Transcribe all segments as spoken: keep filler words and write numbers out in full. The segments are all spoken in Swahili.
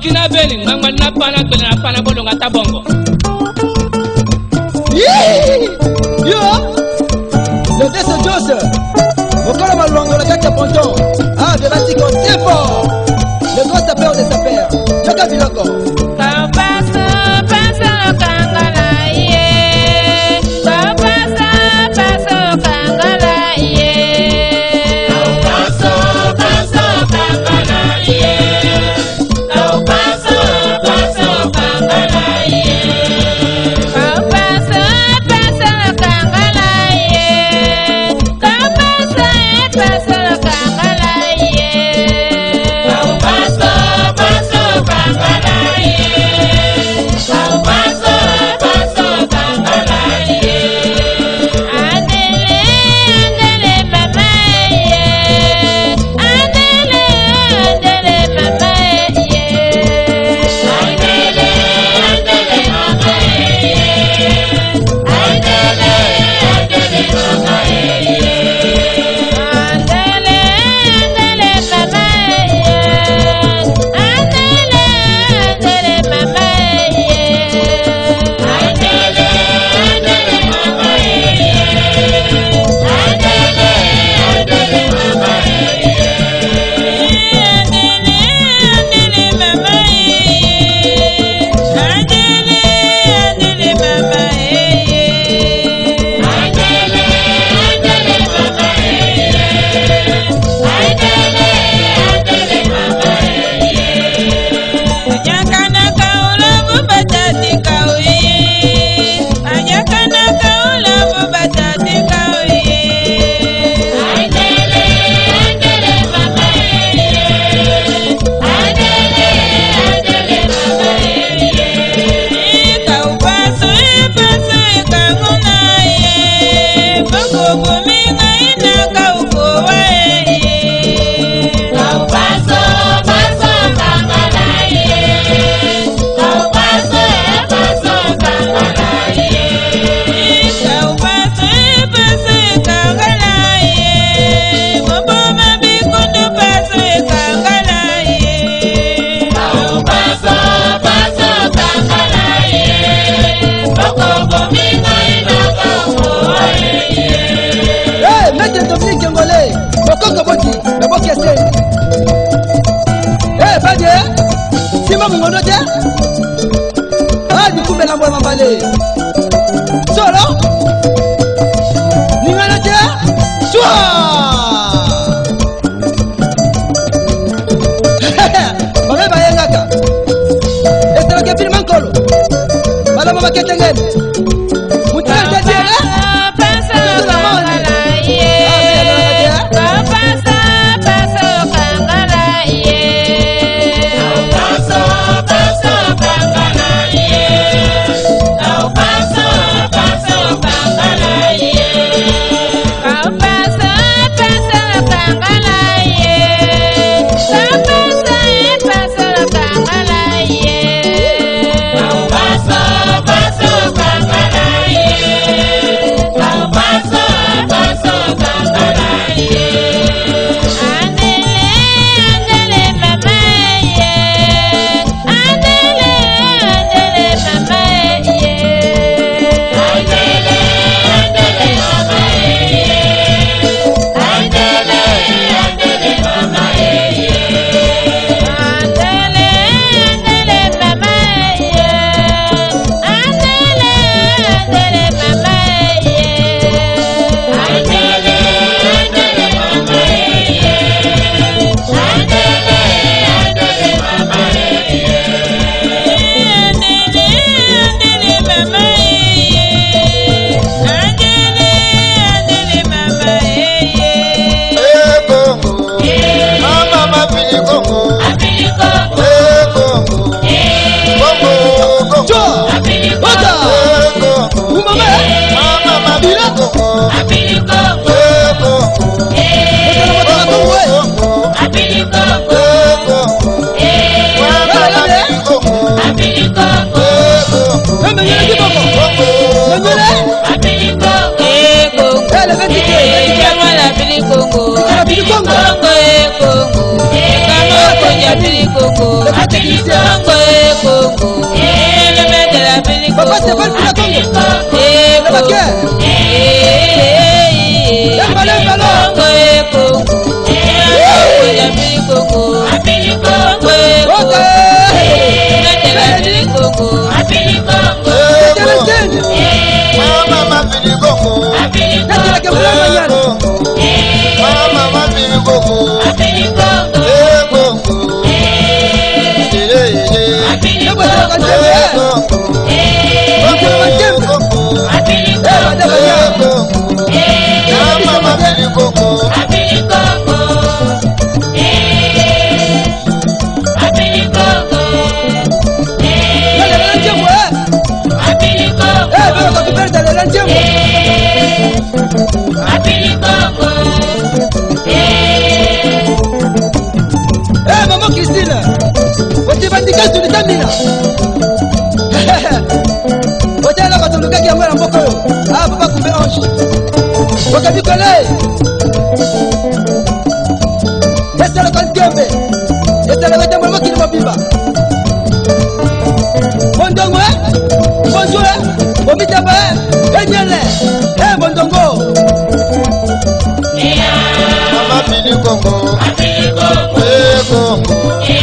Burkina Beni, ngangwa na pana kwele na pana bolo ngata bongo. Yo, le dessin Jose. Okolo malongo la kaka ponton. Ah, de Vatican, très fort. Le grand sapeur des sapeurs. Yoka biloko. Kapaso, paso kangala ye. Kapaso, paso kangala ye. Kapaso, paso kangala ye. Kapaso, paso kangala ye. Kapaso, paso kangala ye. Kapaso, paso kangala ye. Kapaso, paso kangala ye. Kapaso, paso kangala ye. Andele, andele mama ye. Andele, andele mama ye. Andele, andele mama ye. Andele, andele mama ye. Andele, andele mama ye. Andele, andele mama ye. Andele, andele mama ye. Andele, andele mama ye. Andele, andele mama ye. Andele, andele mama ye. Andele, andele mama ye. Andele, andele mama ye. Anyakana kaula mubatati kawi. Anyakana kaula mubatati kawi. Andele, andele mama ye. Andele, andele mama ye. Kaupaso, paso kanguna ye. Boko buminga ina kaukowa ye. Kaupaso, paso kangala ye. Kaupaso, paso kangala ye. Kaupaso, paso kangala ye. Moboma bikundu paso kangala ye. Kaupaso, paso kangala ye. Boko buminga ina kaukowa ye. Hey, maître Dominique Ngolé. Okoko boti, le boki ese. Hey, badie. Sima mungono te. Ah, du kumbe lambo mambale. Solo. Ningana te. Chua. Mame bayengaka. Estaba que firman colo. Bala mama que tengen. Mucha gente tiene. Paso kangala ye. Kapaso, paso kangala ye. Kapaso, paso kangala ye. Kapaso, Japan pila Congo. Eh, Le baquet. eh, Lève le ballon. Congo, eh, Congo. Eh, Yami Congo. Congo, eh, Ok. Yami Congo. Celestine. Mama mapili koko. Nati la kemula mañana. Mama mapili koko. Eh koko. Eh eh. Le bois de la cantième. Eh koko. Koko la cantième. Eh, madame Anya. Mama mapili koko. Là, le cantième, ouais. Eh, mais on va faire dans le cantième. Eh, maman Christine. Wote bandika tulitamina. Wote ala kwa tulukaki yango na mboko yo. Ah, papa kumbe ange. Wakabikole. Esa la kantiembe. Esa la kantiembe mo kini mobimba. Bondongo eh. Bonjour eh. Bomitaba eh. Enyele. Eh, bondongo. Mama mapili koko. Eh koko.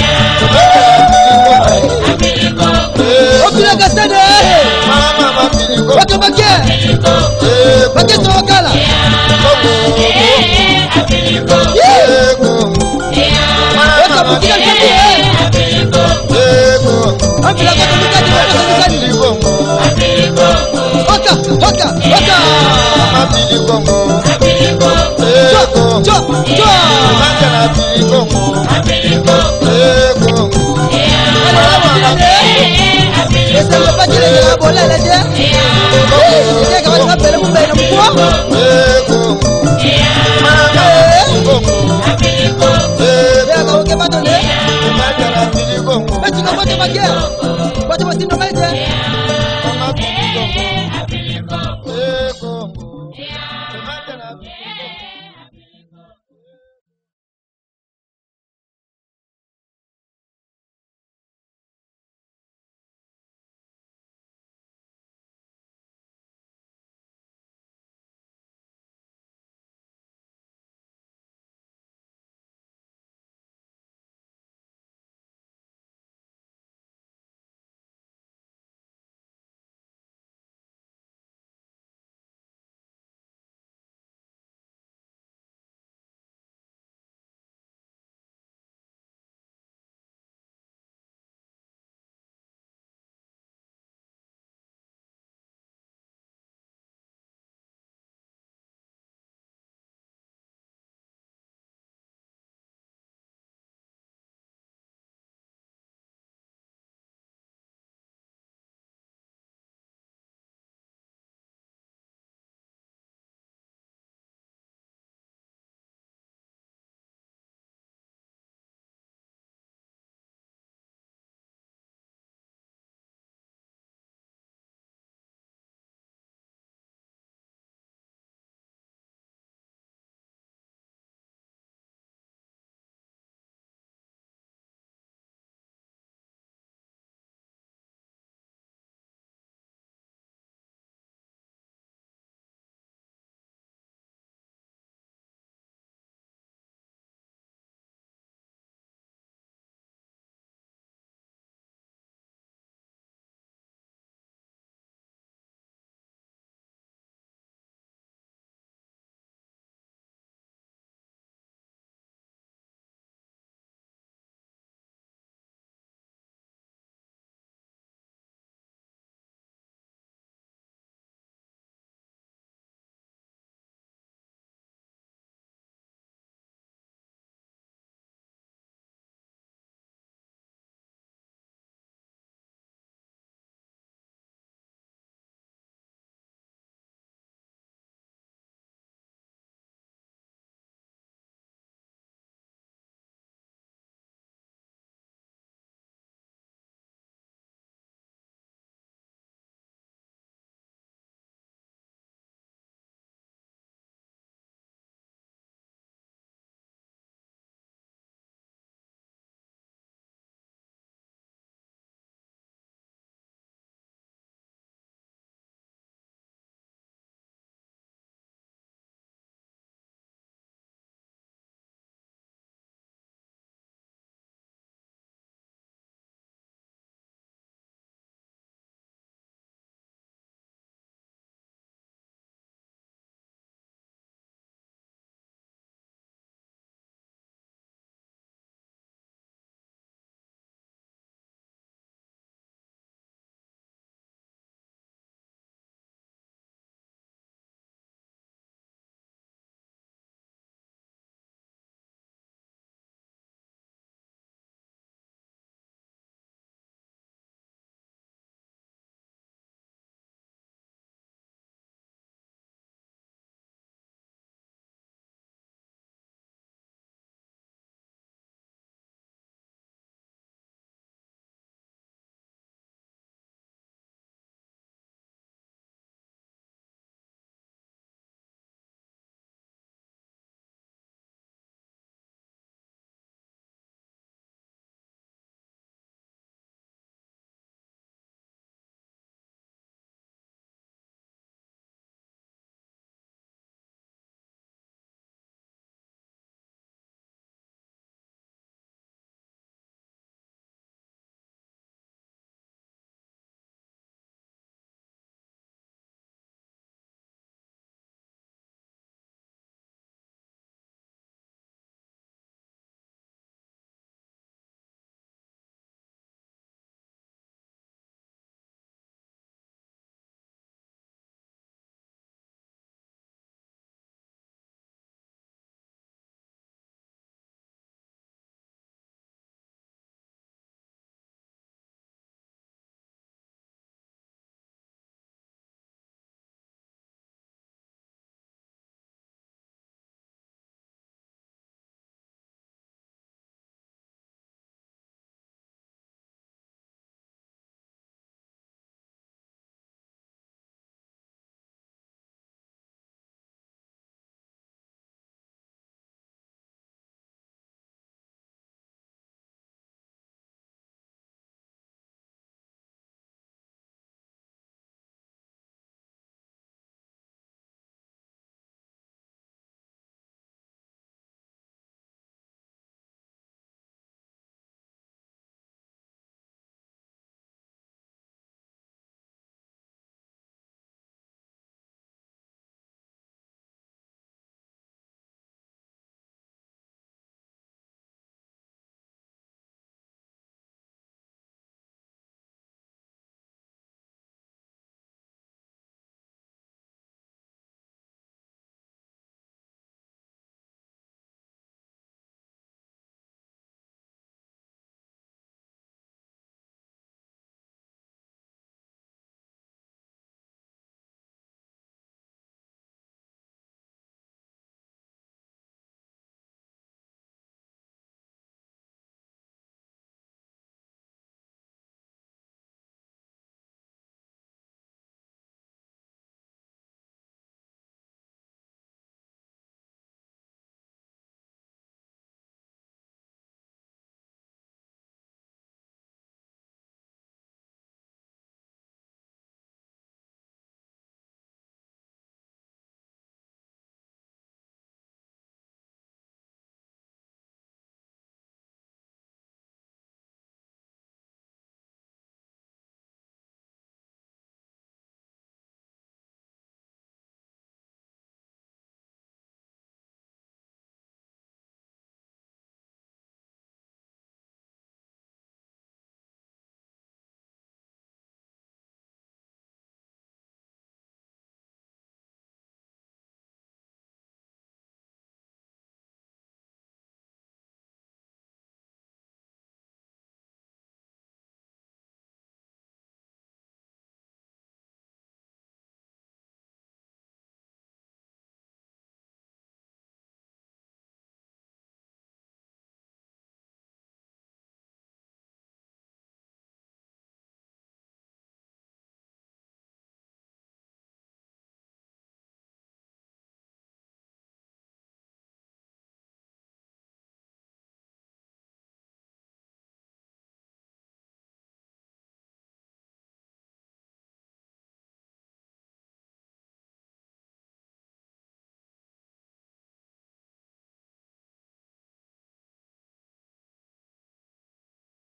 Opila kasane eh. Mama mapili koko. Wake bake. Eh Bake to wakala. koko. Yeah. Eh koko. Waka butika kati eh. Eh koko. Opila kwa tumikaji kwa tumikaji. Waka, waka, waka. Mapili koko. Jo, Eh koko. jo, jo. Manja na pili koko. Eh koko. Ala la mwana eh. Esa lo pa kile la bola la je. Eh, kama ni kapele mumbe na mkua. Eh koko. Mama mapili koko. Eh Ya ka uke bato ne. manja na pili koko. Bati ka bote bakia. Bote basi no maite. Mama mapili koko. Eh koko. Manja na pili koko.